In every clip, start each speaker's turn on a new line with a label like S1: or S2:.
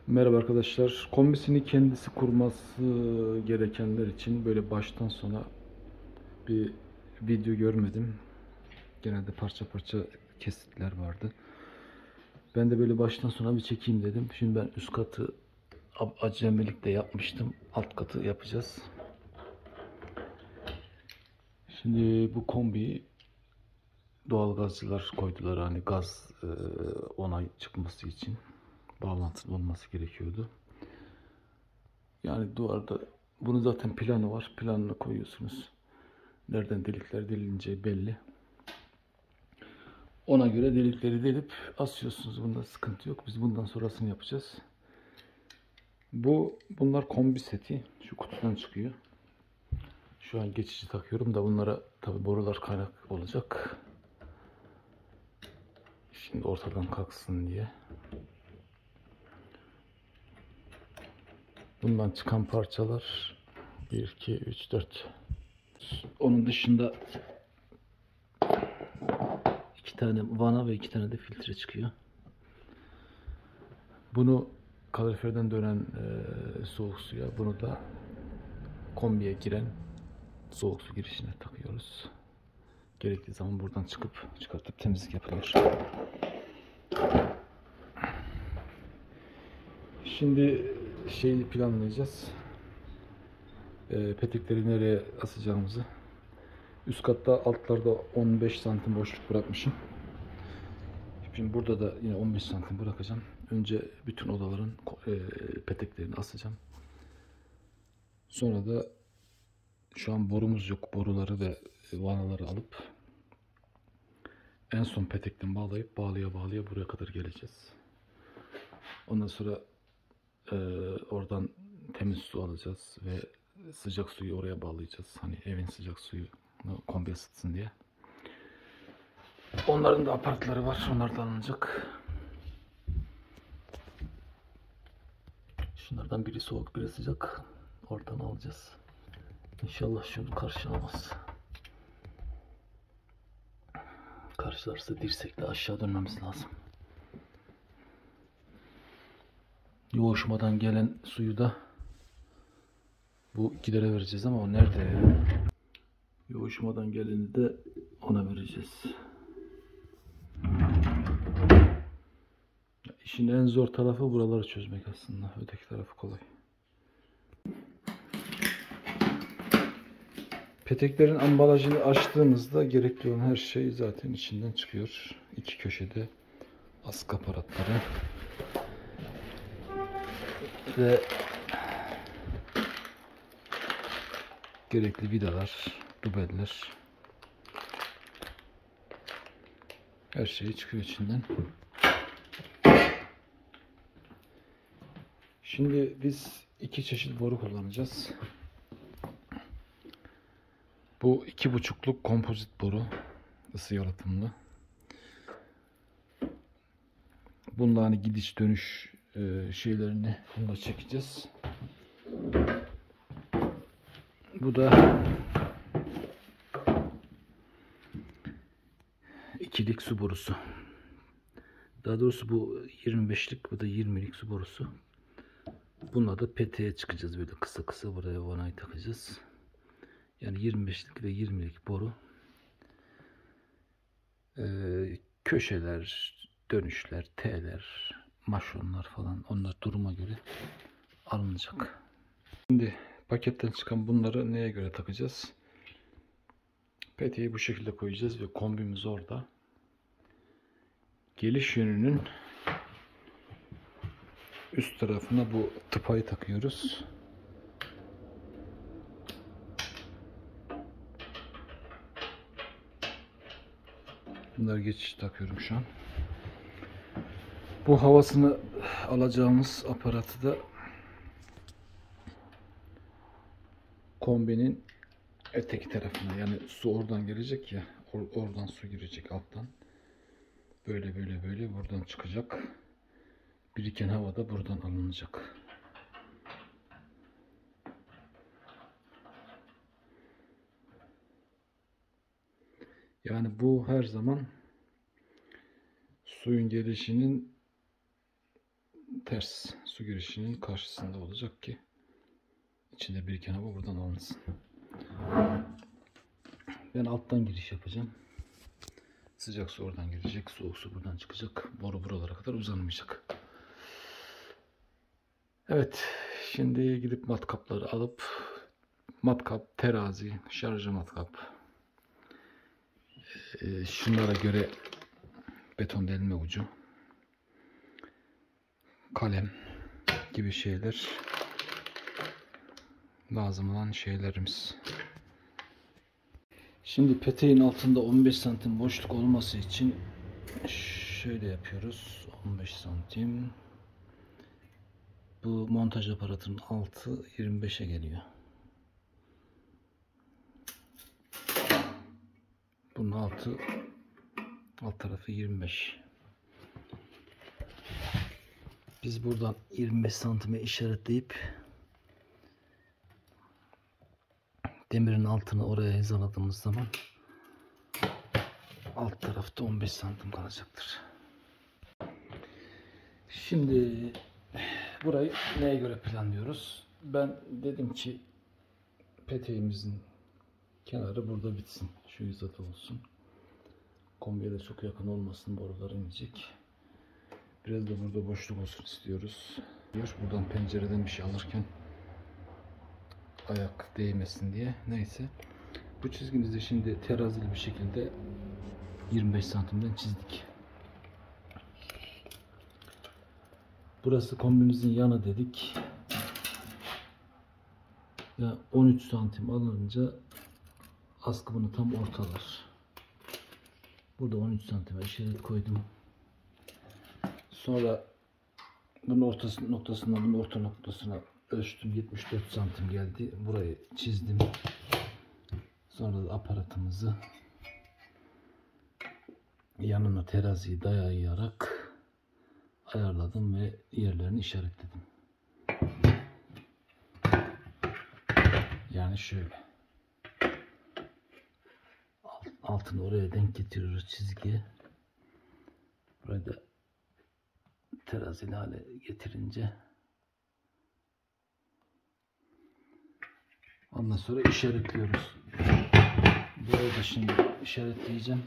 S1: Merhaba arkadaşlar. Kombisini kendisi kurması gerekenler için böyle baştan sona bir video görmedim. Genelde parça parça kesitler vardı. Ben de böyle baştan sona bir çekeyim dedim. Şimdi ben üst katı acemilikle yapmıştım. Alt katı yapacağız. Şimdi bu kombiyi doğalgazcılar koydular. Hani gaz onay çıkması için bağlantılı olması gerekiyordu. Yani duvarda bunun zaten planı var. Planını koyuyorsunuz. Nereden delikler delineceği belli. Ona göre delikleri delip asıyorsunuz. Bunda sıkıntı yok. Biz bundan sonrasını yapacağız. Bunlar kombi seti. Şu kutudan çıkıyor. Şu an geçici takıyorum da bunlara tabi borular kaynak olacak. Şimdi ortadan kalksın diye. Bundan çıkan parçalar 1, 2, 3, 4. Onun dışında 2 tane vana ve 2 tane de filtre çıkıyor. Bunu kaloriferden dönen soğuk suya, bunu da kombiye giren soğuk su girişine takıyoruz. Gerektiği zaman buradan çıkartıp temizlik yapılır. Şimdi şeyi planlayacağız. Petekleri nereye asacağımızı. Üst katta altlarda 15 santim boşluk bırakmışım. Şimdi burada da yine 15 santim bırakacağım. Önce bütün odaların peteklerini asacağım. Sonra da şu an borumuz yok. Boruları ve vanaları alıp en son petekten bağlayıp bağlaya buraya kadar geleceğiz. Ondan sonra oradan temiz su alacağız ve sıcak suyu oraya bağlayacağız. Hani evin sıcak suyu kombi ısıtsın diye. Onların da aparatları var. Onlar da alınacak. Şunlardan biri soğuk, biri sıcak. Oradan alacağız. İnşallah şunu karşılamaz. Karşılarsa dirsekle aşağı dönmemiz lazım. Yoğuşmadan gelen suyu da bu gidere vereceğiz ama o nerede ya? Yoğuşmadan geleni de ona vereceğiz. İşin en zor tarafı buraları çözmek aslında. Öteki tarafı kolay. Peteklerin ambalajını açtığımızda gerekli olan her şey zaten içinden çıkıyor. İki köşede askı aparatları ve gerekli vidalar, dubeller, her şey çıkıyor içinden. Şimdi biz iki çeşit boru kullanacağız. Bu 2,5'luk kompozit boru, ısı yalıtımlı. Bunda hani gidiş dönüş şeylerini bununla çekeceğiz. Bu da ikilik su borusu. Daha doğrusu bu 25'lik, bu da 20'lik su borusu. Bununla da peteğe çıkacağız, böyle kısa kısa buraya vanayı takacağız. Yani 25'lik ve 20'lik boru. Köşeler, dönüşler, T'ler, maşonlar falan, onlar duruma göre alınacak. Şimdi paketten çıkan bunları neye göre takacağız? Peteği bu şekilde koyacağız ve kombimiz orada. Geliş yönünün üst tarafına bu tıpayı takıyoruz. Bunları geçiş takıyorum şu an. Bu havasını alacağımız aparatı da kombinin öteki tarafına, yani su oradan gelecek ya, oradan su girecek alttan. Böyle buradan çıkacak. Biriken hava da buradan alınacak. Yani bu her zaman suyun gelişinin ters su girişinin karşısında olacak ki içinde biriken hava buradan alınsın. Ben alttan giriş yapacağım. Sıcak su oradan girecek, soğuk su buradan çıkacak. Boru buralara kadar uzanmayacak. Evet, şimdi gidip matkapları alıp matkap, terazi, şarjı matkap, şunlara göre beton delme ucu, kalem gibi şeyler lazım olan şeylerimiz. Şimdi peteğin altında 15 santim boşluk olması için şöyle yapıyoruz. 15 santim. Bu montaj aparatının altı 25'e geliyor. Bunun alt tarafı 25. Biz buradan 25 santime işaretleyip demirin altını oraya hizaladığımız zaman alt tarafta 15 santim kalacaktır. Şimdi burayı neye göre planlıyoruz? Ben dedim ki peteğimizin kenarı burada bitsin. Şu hizada olsun. Kombiye de çok yakın olmasın, borular inecek. Biraz da burada boşluk olsun istiyoruz. Buradan pencereden bir şey alırken ayak değmesin diye. Neyse. Bu çizgimizde şimdi terazili bir şekilde 25 santimden çizdik. Burası kombimizin yanı dedik. Ya 13 santim alınca askı bunu tam ortalar. Burada 13 santime işaret koydum. Sonra bunun noktasından bunun orta noktasına ölçtüm. 74 santim geldi. Burayı çizdim. Sonra da aparatımızı yanına teraziyi dayayarak ayarladım ve yerlerini işaretledim. Yani şöyle. Altını oraya denk getiriyoruz çizgiye. Burayı da terazili hale getirince ondan sonra işaretliyoruz. Burayı da şimdi işaretleyeceğim.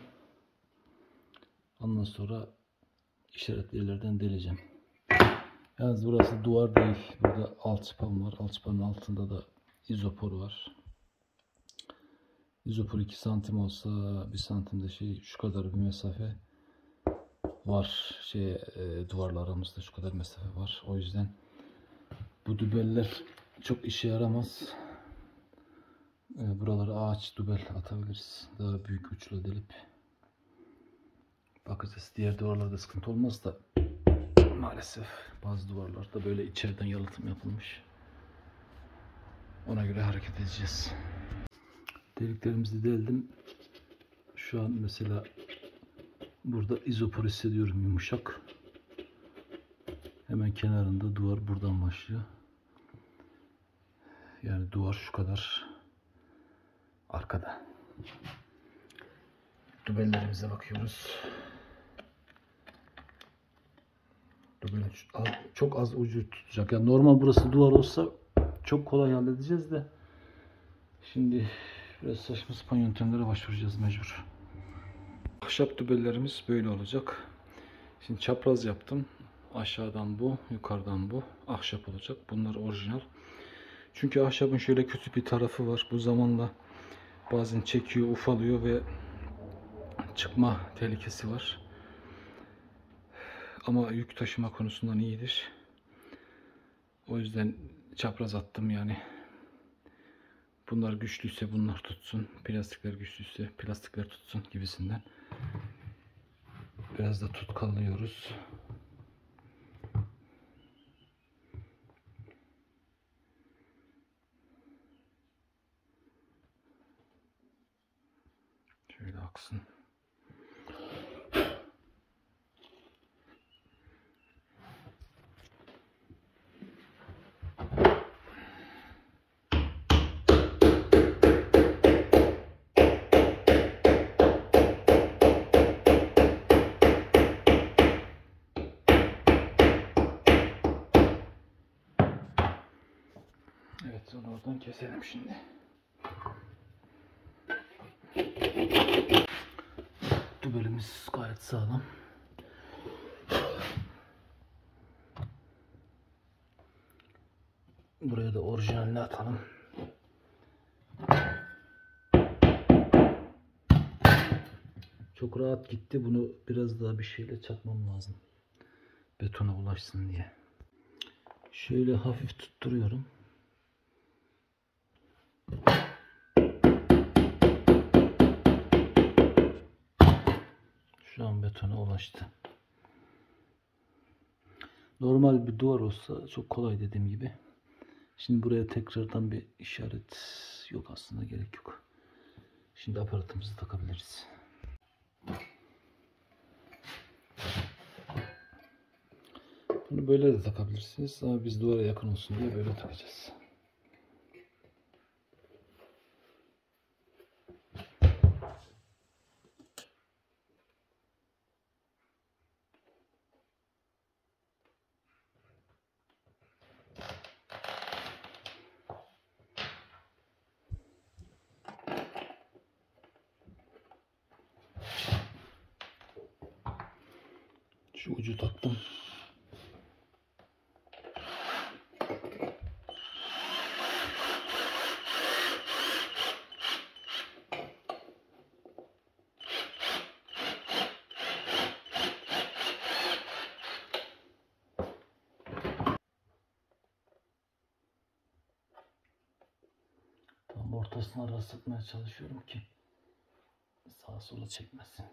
S1: Ondan sonra işaretli yerlerden deleceğim. Yalnız burası duvar değil. Burada alçıpan var. Alçıpanın altında da izopor var. İzopor 2 santim olsa 1 santimde şu kadar bir mesafe var. Duvarla aramızda şu kadar mesafe var. O yüzden bu dübeller çok işe yaramaz. Buralara ağaç dübel atabiliriz. Daha büyük uçla delip bakacağız. Diğer duvarlarda sıkıntı olmaz da maalesef bazı duvarlarda böyle içeriden yalıtım yapılmış. Ona göre hareket edeceğiz. Deliklerimizi deldim. Şu an mesela burada izopor hissediyorum, yumuşak. Hemen kenarında duvar buradan başlıyor. Yani duvar şu kadar arkada. Dübellerimize bakıyoruz. Dübel çok az ucu tutacak. Yani normal burası duvar olsa çok kolay halledeceğiz de şimdi biraz saçma sapan yöntemlere başvuracağız mecbur. Ahşap dübellerimiz böyle olacak. Şimdi çapraz yaptım. Aşağıdan bu, yukarıdan bu. Ahşap olacak. Bunlar orijinal. Çünkü ahşabın şöyle kötü bir tarafı var. Bu zamanla bazen çekiyor, ufalıyor ve çıkma tehlikesi var. Ama yük taşıma konusundan iyidir. O yüzden çapraz attım yani. Bunlar güçlüyse bunlar tutsun. Plastikler güçlüyse plastikler tutsun gibisinden. Biraz da tutkalıyoruz. Şöyle aksın. Evet, onu oradan keselim şimdi. Dübelimiz gayet sağlam. Buraya da orijinalini atalım. Çok rahat gitti. Bunu biraz daha bir şeyle çakmam lazım. Betona ulaşsın diye. Şöyle hafif tutturuyorum. Şu an betona ulaştı. Normal bir duvar olsa çok kolay dediğim gibi. Şimdi buraya tekrardan bir işaret yok, aslında gerek yok. Şimdi aparatımızı takabiliriz. Bunu böyle de takabilirsiniz ama biz duvara yakın olsun diye böyle takacağız. Şu ucu taktım. Tam ortasına rastlatmaya çalışıyorum ki sağa sola çekmesin.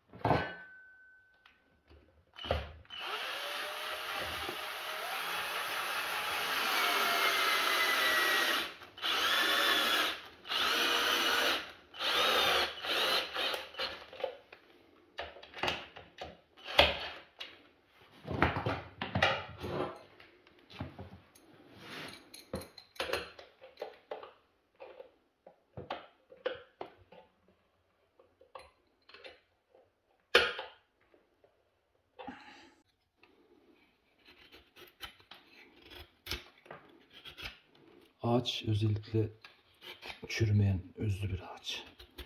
S1: Ağaç özellikle çürümeyen özlü bir ağaç.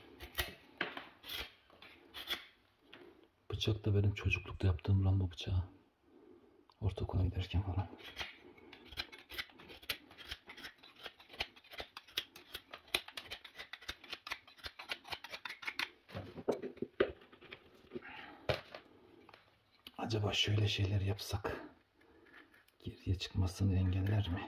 S1: Bıçak da benim çocuklukta yaptığım Rambo bıçağı. Ortaokula giderken falan. Acaba şöyle şeyler yapsak geriye çıkmasını engeller mi?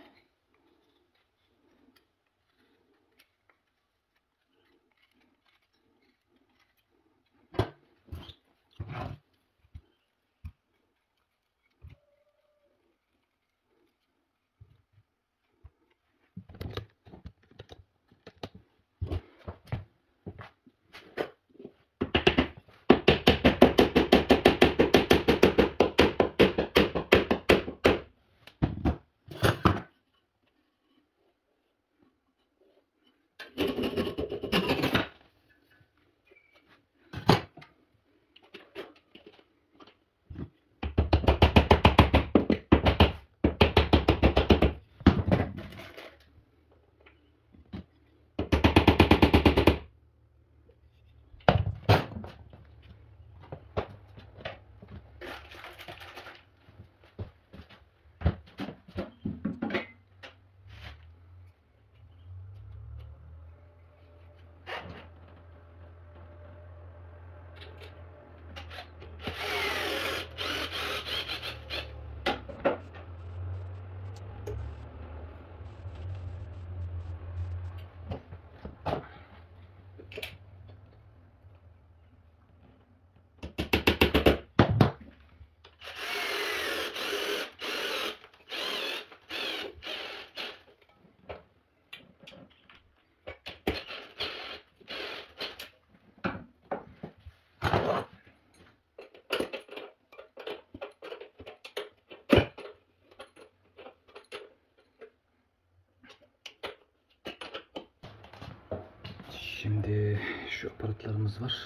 S1: Şimdi şu aparatlarımız var.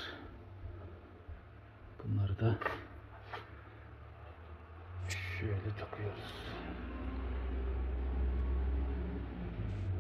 S1: Bunları da şöyle takıyoruz.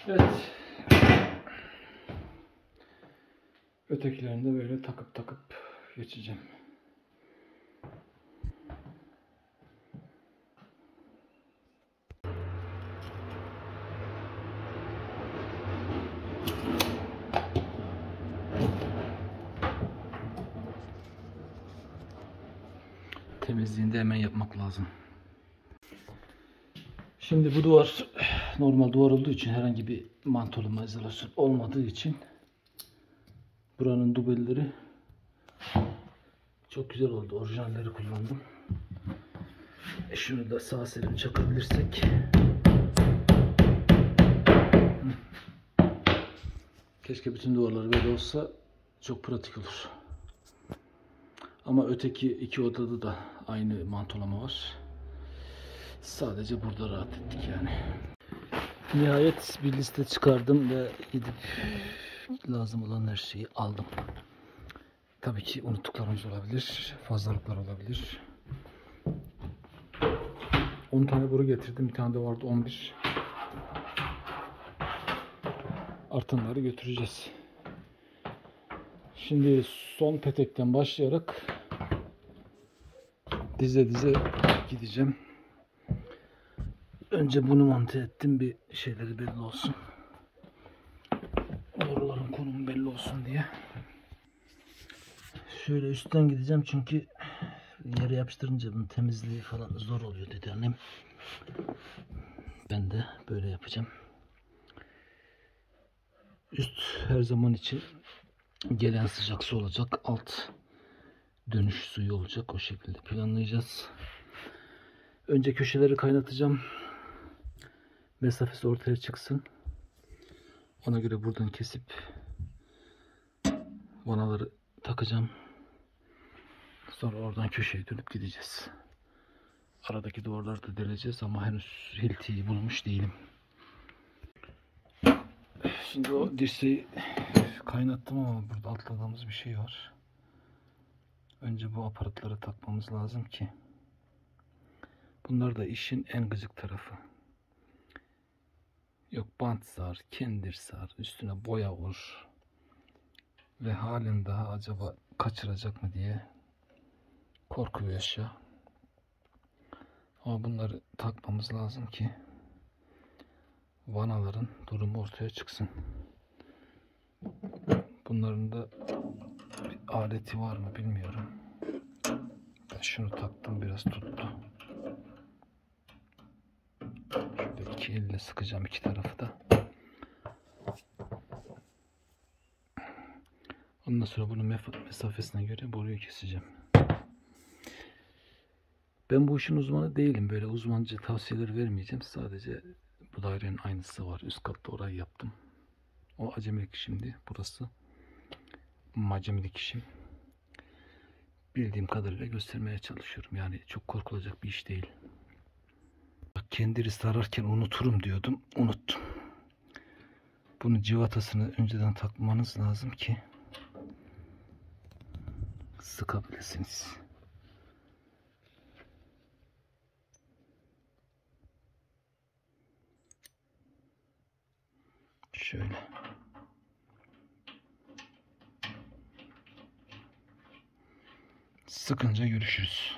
S1: Evet. Ötekilerini de böyle takıp geçeceğim. Temizliğini de hemen yapmak lazım. Şimdi bu duvar normal duvar olduğu için, herhangi bir mantolu izolasyon olmadığı için buranın dubelleri çok güzel oldu. Orijinalleri kullandım. Şunu da sağ salim çakabilirsek. Keşke bütün duvarlar böyle olsa, çok pratik olur. Ama öteki iki odada da aynı mantolama var. Sadece burada rahat ettik yani. Nihayet bir liste çıkardım ve gidip lazım olan her şeyi aldım. Tabii ki unuttuklarımız olabilir, fazlalıklar olabilir. 10 tane boru getirdim, bir tane de vardı 11. Artanları götüreceğiz. Şimdi son petekten başlayarak dize dize gideceğim. Önce bunu monte ettim, bir şeyleri belli olsun. Boruların konumu belli olsun diye. Şöyle üstten gideceğim çünkü yere yapıştırınca bunun temizliği falan zor oluyor dedi annem. Ben de böyle yapacağım. Üst her zaman için gelen sıcak su olacak. Alt dönüş suyu olacak. O şekilde planlayacağız. Önce köşeleri kaynatacağım. Mesafesi ortaya çıksın. Ona göre buradan kesip vanaları takacağım. Sonra oradan köşeye dönüp gideceğiz. Aradaki duvarları da deleceğiz ama henüz hiltiyi bulmuş değilim. Şimdi o dirseği kaynattım ama burada atladığımız bir şey var. Önce bu aparatları takmamız lazım ki. Bunlar da işin en gıcık tarafı. Yok bant sar, kendir sar, üstüne boya vur. Ve halen daha acaba kaçıracak mı diye korku yaşa. Ama bunları takmamız lazım ki vanaların durumu ortaya çıksın. Bunların da bir aleti var mı bilmiyorum. Ben şunu taktım, biraz tuttu. Şöyle iki elle sıkacağım iki tarafı da. Ondan sonra bunun mesafesine göre boruyu keseceğim. Ben bu işin uzmanı değilim. Böyle uzmanca tavsiyeler vermeyeceğim. Sadece bu dairenin aynısı var. Üst katta orayı yaptım. O acemilik işimdi. Burası macemilik işim. Bildiğim kadarıyla göstermeye çalışıyorum. Yani çok korkulacak bir iş değil. Bak, kendiri sararken unuturum diyordum. Unuttum. Bunun civatasını önceden takmanız lazım ki sıkabilirsiniz. Şöyle. Sıkınca görüşürüz.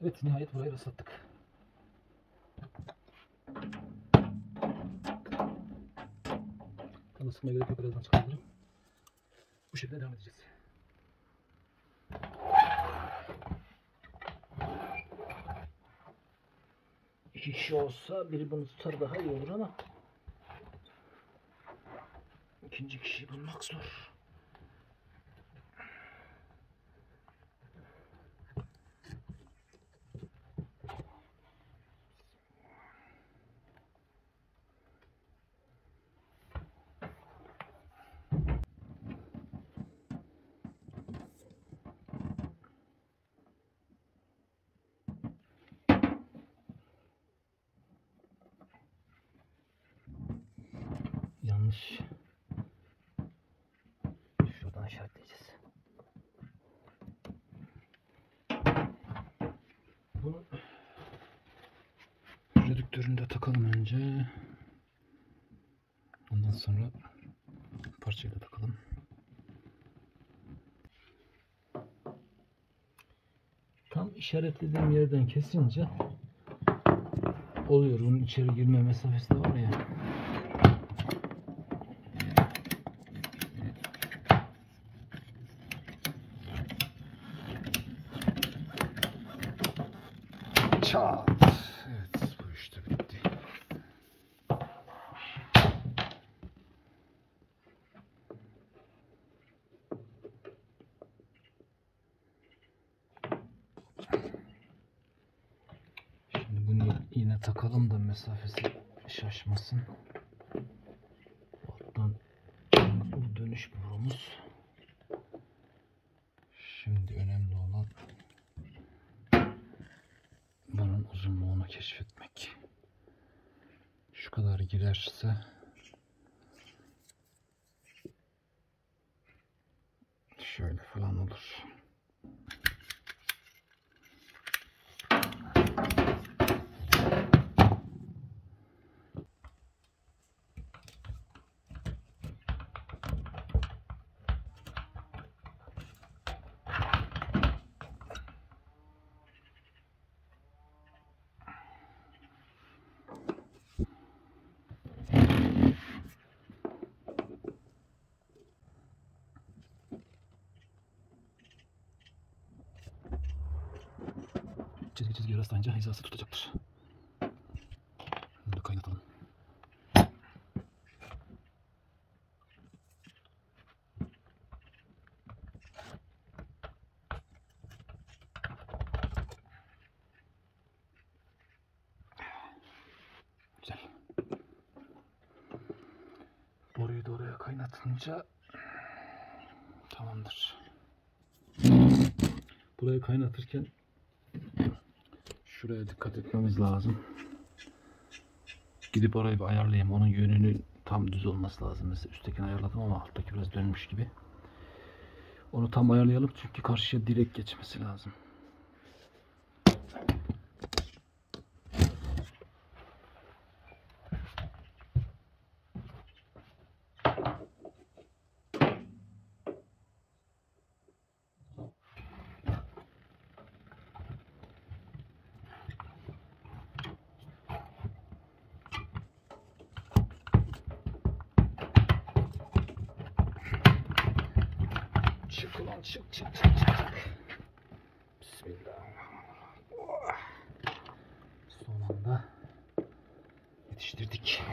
S1: Evet, nihayet burayı ıslattık. Tam ısıtmaya gerek yok, birazdan çıkartırım. Bu şekilde devam edeceğiz. İki kişi olsa biri bunu tutar daha iyi olur ama ikinci kişiyi bulmak zor. Yanlış. Şuradan işaretleyeceğiz. Bunu redüktöründe takalım önce. Ondan sonra parçayla takalım. Tam işaretlediğim yerden kesince oluyor. Bunun içeri girme mesafesi de var ya. Çat. Evet, bu işte bitti. Şimdi bunu yine takalım da mesafesi şaşmasın. Alttan bu dönüş borumuz. Şimdi önemli olan bunun uzunluğunu keşfetmek. Şu kadar girerse şöyle falan olur. Çizgiye rastlayınca hizası tutacaktır. Bunu kaynatalım. Güzel. Boruyu da oraya kaynatınca tamamdır. Burayı kaynatırken şuraya dikkat etmemiz lazım. Gidip orayı bir ayarlayayım. Onun yönünün tam düz olması lazım. Mesela üsttekini ayarladım ama alttaki biraz dönmüş gibi. Onu tam ayarlayalım çünkü karşıya direkt geçmesi lazım. Çık ulan çık. Bismillahirrahmanirrahim. Son anda yetiştirdik.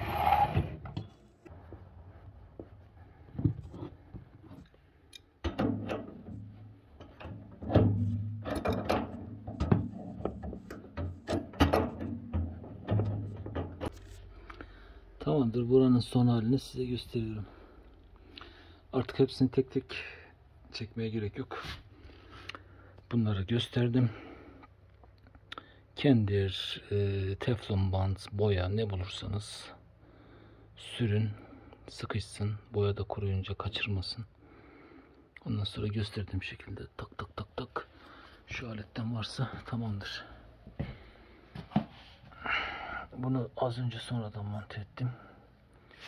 S1: Tamamdır. Buranın son halini size gösteriyorum. Artık hepsini tek tek çekmeye gerek yok. Bunları gösterdim. Kendir, teflon bant, boya ne bulursanız sürün, sıkışsın, boya da kuruyunca kaçırmasın. Ondan sonra gösterdiğim şekilde tak tak tak tak şu aletten varsa tamamdır. Bunu az önce sonradan monte ettim.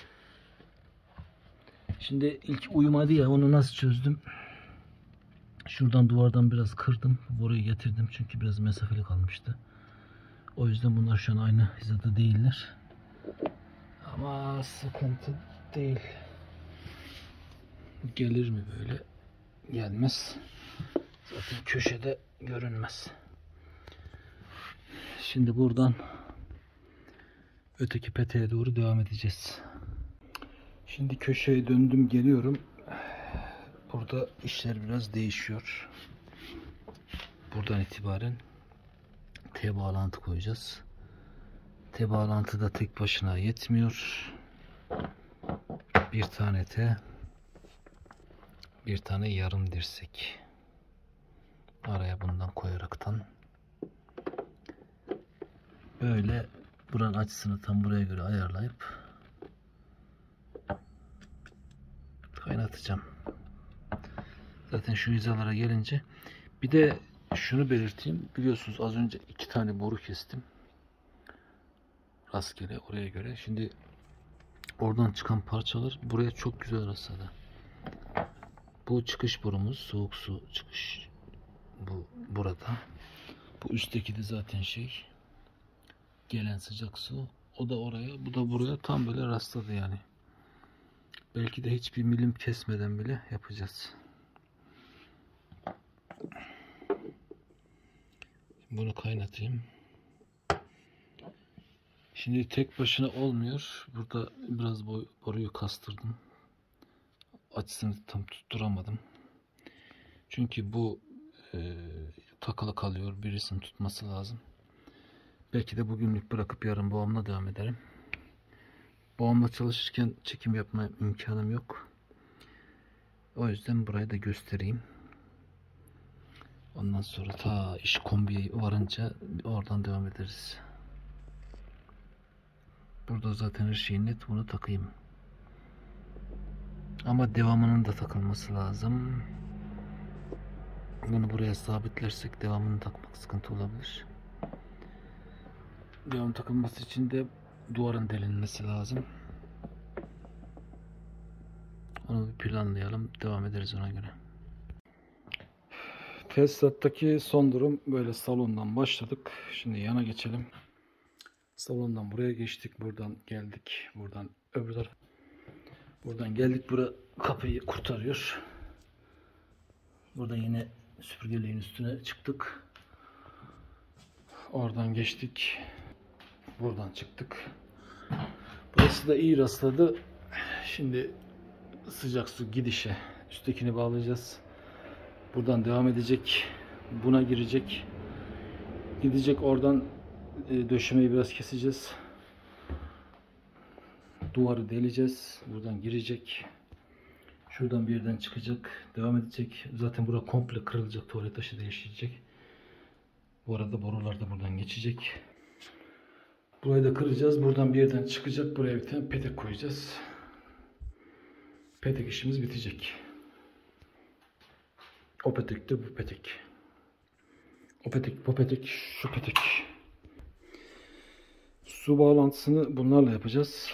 S1: Şimdi ilk uyumadı ya, onu nasıl çözdüm? Şuradan duvardan biraz kırdım. Boruyu getirdim çünkü biraz mesafeli kalmıştı. O yüzden bunlar şu an aynı hizada değiller. Ama sıkıntı değil. Gelir mi böyle? Gelmez. Zaten köşede görünmez. Şimdi buradan öteki peteğe doğru devam edeceğiz. Şimdi köşeye döndüm, geliyorum. Burada işler biraz değişiyor. Buradan itibaren T bağlantı koyacağız. T bağlantı da tek başına yetmiyor. Bir tane T, bir tane yarım dirsek. Araya bundan koyaraktan böyle buranın açısını tam buraya göre ayarlayıp kaynatacağım. Zaten şu hizalara gelince bir de şunu belirteyim. Biliyorsunuz az önce 2 tane boru kestim. Rastgele oraya göre. Şimdi oradan çıkan parçalar buraya çok güzel rastladı. Bu çıkış borumuz, soğuk su çıkış bu burada. Bu üstteki de zaten gelen sıcak su. O da oraya, bu da buraya tam böyle rastladı yani. Belki de hiçbir milim kesmeden bile yapacağız. Bunu kaynatayım. Şimdi tek başına olmuyor. Burada biraz boruyu kastırdım. Açısını tam tutturamadım. Çünkü bu takılı kalıyor. Birisinin tutması lazım. Belki de bugünlük bırakıp yarın boğamla devam ederim. Boğamla çalışırken çekim yapma imkanım yok. O yüzden burayı da göstereyim. Ondan sonra ta iş kombiye varınca oradan devam ederiz. Burada zaten her şey net, bunu takayım. Ama devamının da takılması lazım. Bunu buraya sabitlersek devamını takmak sıkıntı olabilir. Devam takılması için de duvarın delinmesi lazım. Onu bir planlayalım. Devam ederiz ona göre. Tesisattaki son durum böyle. Salondan başladık. Şimdi yana geçelim. Salondan buraya geçtik. Buradan geldik. Buradan öbür taraf. Buradan geldik. Bura kapıyı kurtarıyor. Burada yine süpürgeliğin üstüne çıktık. Oradan geçtik. Buradan çıktık. Burası da iyi rastladı. Şimdi sıcak su gidişe üsttekini bağlayacağız. Buradan devam edecek. Buna girecek. Gidecek, oradan döşemeyi biraz keseceğiz. Duvarı deleceğiz. Buradan girecek. Şuradan bir yerden çıkacak. Devam edecek. Zaten bura komple kırılacak. Tuvalet taşı değişecek. Bu arada borular da buradan geçecek. Burayı da kıracağız. Buradan bir yerden çıkacak. Buraya bir tane petek koyacağız. Petek işimiz bitecek. O petek de bu petek. O petek, bu petek, şu petek. Su bağlantısını bunlarla yapacağız.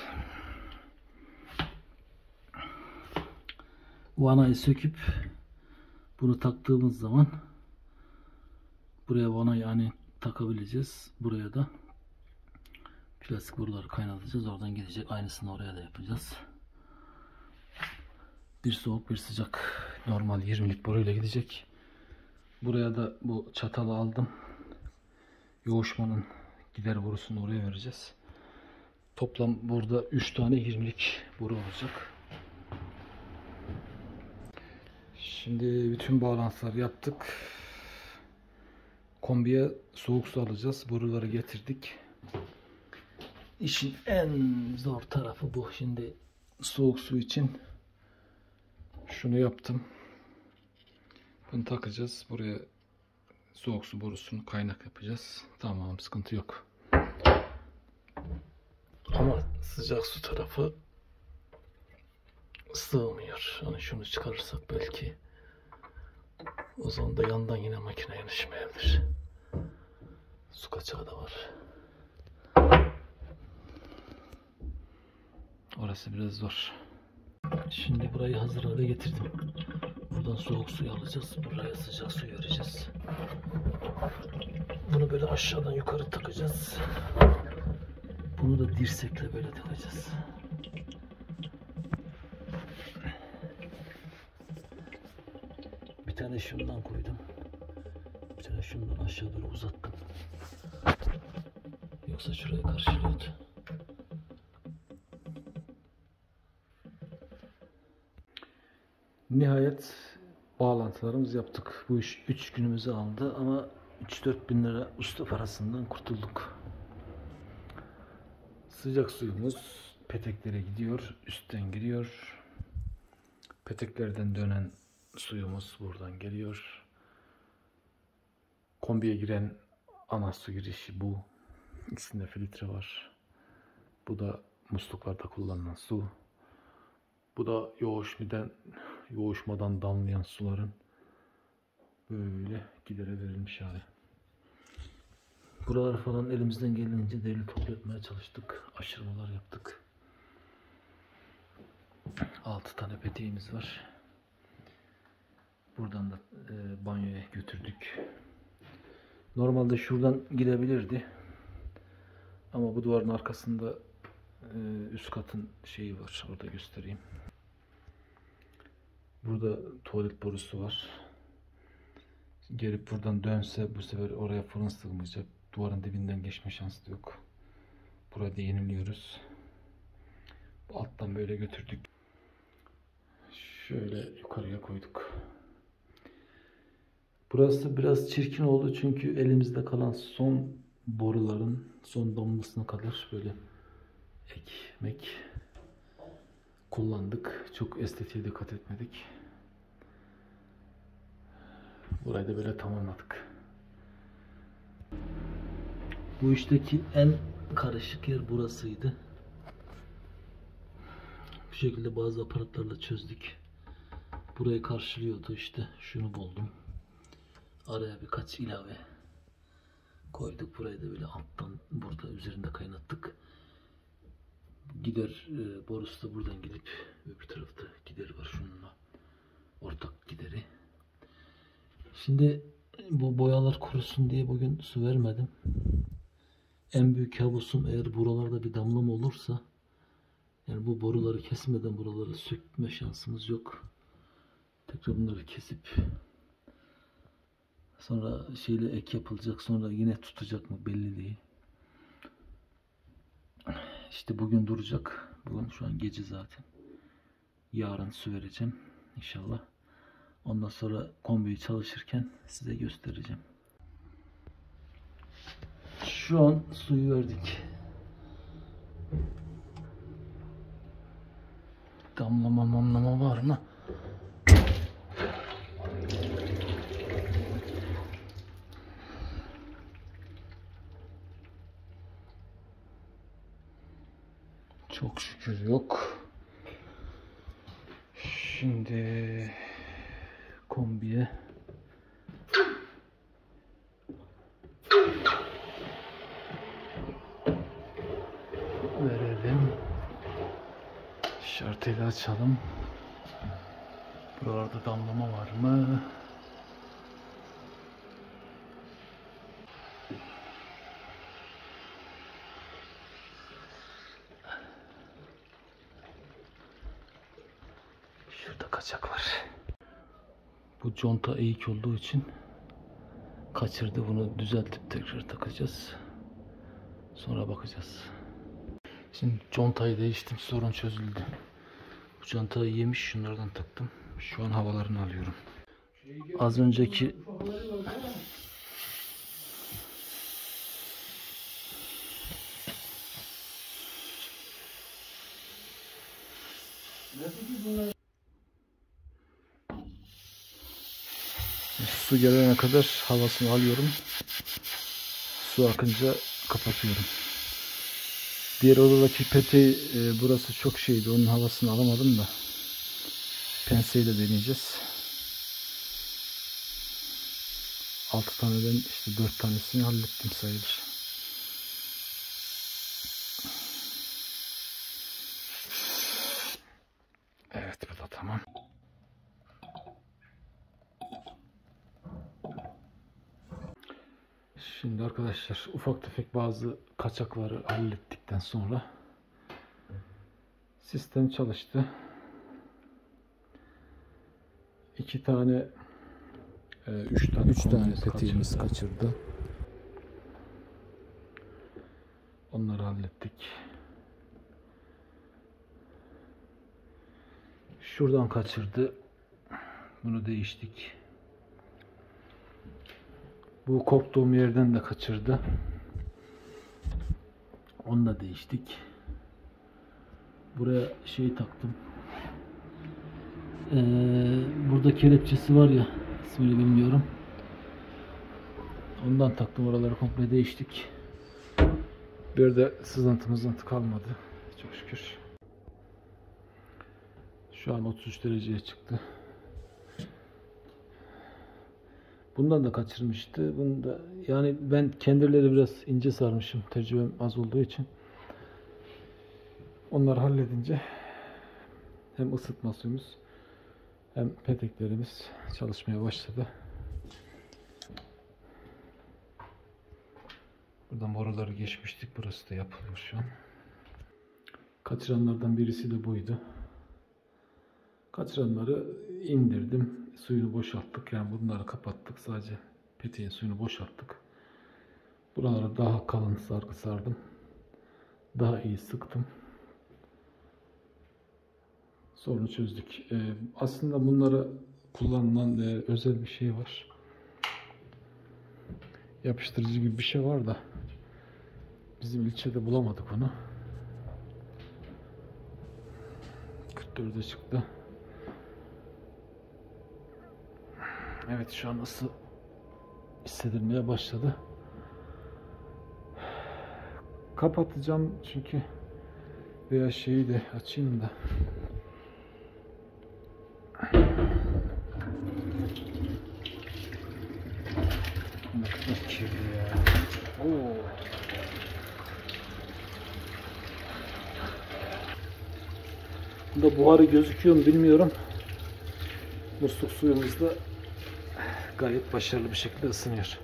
S1: Vanayı söküp bunu taktığımız zaman buraya vanayı yani takabileceğiz. Buraya da plastik boruları kaynatacağız. Oradan gidecek. Aynısını oraya da yapacağız. Bir soğuk bir sıcak. Normal 20'lik boruyla gidecek. Buraya da bu çatalı aldım. Yoğuşmanın gider borusunu oraya vereceğiz. Toplam burada 3 tane 20'lik boru olacak. Şimdi bütün bağlantıları yaptık. Kombiye soğuk su alacağız. Boruları getirdik. İşin en zor tarafı bu. Şimdi soğuk su için şunu yaptım. Bunu takacağız. Buraya soğuk su borusunu kaynak yapacağız. Tamam, sıkıntı yok. Ama sıcak su tarafı sığmıyor. Hani şunu çıkarırsak belki o zaman da yandan yine makine yanaşmayabilir. Su kaçağı da var. Orası biraz zor. Şimdi burayı hazır hale getirdim. Burada Buradan soğuk suyu alacağız. Buraya sıcak suyu vereceğiz. Bunu böyle aşağıdan yukarı takacağız. Bunu da dirsekle böyle takacağız. Bir tane şundan koydum. Bir tane şundan aşağı doğru uzattım. Yoksa şuraya karşılıyordu. Nihayet bağlantılarımızı yaptık. Bu iş 3 günümüzü aldı ama 3-4 bin lira usta parasından kurtulduk. Sıcak suyumuz peteklere gidiyor, üstten giriyor. Peteklerden dönen suyumuz buradan geliyor. Kombiye giren ana su girişi bu. İkisinde filtre var. Bu da musluklarda kullanılan su. Bu da yoğuşmadan damlayan suların böyle gidere verilmiş hali. Buraları falan elimizden geldiğince deli toplatmaya çalıştık. Aşırmalar yaptık. 6 tane peteğimiz var. Buradan da banyoya götürdük. Normalde şuradan gidebilirdi. Ama bu duvarın arkasında üst katın şeyi var. Orada göstereyim. Burada tuvalet borusu var. Gelip buradan dönse bu sefer oraya fırın sığmayacak. Duvarın dibinden geçme şansı da yok. Burada yeniliyoruz. Alttan böyle götürdük. Şöyle yukarıya koyduk. Burası biraz çirkin oldu çünkü elimizde kalan son boruların son damlasına kadar böyle ekmek kullandık. Çok estetiğe dikkat etmedik. Burayı da böyle tamamladık. Bu işteki en karışık yer burasıydı. Bu şekilde bazı aparatlarla çözdük. Burayı karşılıyordu işte. Şunu buldum. Araya birkaç ilave koyduk. Burayı da böyle alttan burada üzerinde kaynattık. Gider borusu da buradan gidip öbür tarafta gideri var şununla. Ortak gideri. Şimdi bu boyalar kurusun diye bugün su vermedim. En büyük kabusum eğer buralarda bir damlama olursa, yani bu boruları kesmeden buraları sökme şansımız yok. Tekrar bunları kesip sonra şeyle ek yapılacak, sonra yine tutacak mı belli değil. İşte bugün duracak. Bugün şu an gece zaten. Yarın su vereceğim inşallah. Ondan sonra kombiyi çalışırken size göstereceğim. Şu an suyu verdik. Damlama var mı? Çok şükür yok. Şimdi kombiye verelim. Şartıyla açalım. Buralarda damlama var mı? Şurada kaçak var. Bu conta eğik olduğu için kaçırdı. Bunu düzeltip tekrar takacağız. Sonra bakacağız. Şimdi contayı değiştim. Sorun çözüldü. Bu contayı yemiş. Şunlardan taktım. Şu an havalarını alıyorum. Az önceki su gelene kadar havasını alıyorum. Su akınca kapatıyorum. Diğer odadaki peteği burası çok şeydi. Onun havasını alamadım da. Penseyle deneyeceğiz. 6 taneden işte 4 tanesini hallettim sayılır. Evet, bu da tamam. Şimdi arkadaşlar ufak tefek bazı kaçakları hallettikten sonra sistem çalıştı. 2 tane 3 tane
S2: peteğimiz kaçırdı.
S1: Onları hallettik. Şuradan kaçırdı. Bunu değiştik. Bu koptuğum yerden de kaçırdı. Onu da değiştik. Buraya şey taktım. Burada kelepçesi var ya, ismini bilmiyorum. Ondan taktım, oraları komple değiştik. Bir de sızıntı kalmadı. Çok şükür. Şu an 33 dereceye çıktı. Bundan da kaçırmıştı. Bunu da, yani ben kendileri biraz ince sarmışım. Tecrübem az olduğu için. Onları halledince hem ısıtma suyumuz hem peteklerimiz çalışmaya başladı. Buradan boruları geçmiştik. Burası da yapılıyor şu an. Kaçıranlardan birisi de buydu. Kaçıranları indirdim. Suyunu boşalttık. Yani bunları kapattık. Sadece peteğin suyunu boşalttık. Buralara daha kalın sargı sardım. Daha iyi sıktım. Sorunu çözdük. Aslında bunlara kullanılan özel bir şey var. Yapıştırıcı gibi bir şey var da bizim ilçede bulamadık onu. 44'e çıktı. Evet, şu an ısı hissedilmeye başladı. Kapatacağım çünkü, veya şeyi de açayım da. Ne kadar kirli ya. Oo. Bunda buharı gözüküyor mu bilmiyorum. Musluk suyumuz da gayet başarılı bir şekilde ısınıyor.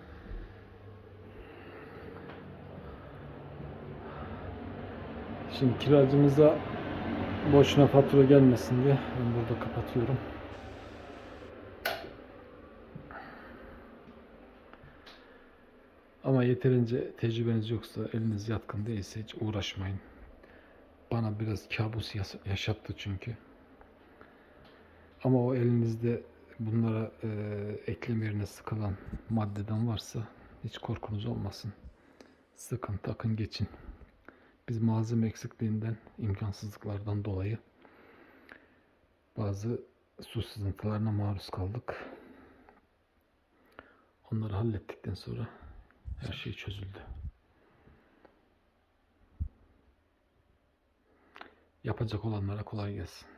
S1: Şimdi kiracımıza boşuna fatura gelmesin diye ben burada kapatıyorum. Ama yeterince tecrübeniz yoksa, eliniz yatkın değilse hiç uğraşmayın. Bana biraz kabus yaşattı çünkü. Ama o elinizde bunlara eklem yerine sıkılan maddeden varsa hiç korkunuz olmasın. Sıkın, takın, geçin. Biz malzeme eksikliğinden, imkansızlıklardan dolayı bazı su sızıntılarına maruz kaldık. Onları hallettikten sonra her şey çözüldü. Yapacak olanlara kolay gelsin.